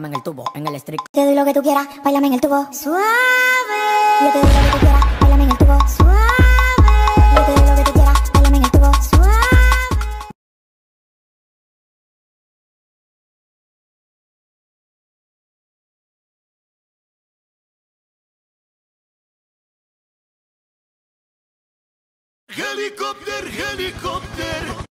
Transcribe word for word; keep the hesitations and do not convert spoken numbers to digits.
en el tubo, en el street. Te doy lo que tú quieras, bailame en el tubo. Suave. Yo te doy lo que tú quieras, bailame en el tubo. Suave. Yo te doy lo que tú quieras, bailame en el tubo. Suave. Helicóptero, helicóptero.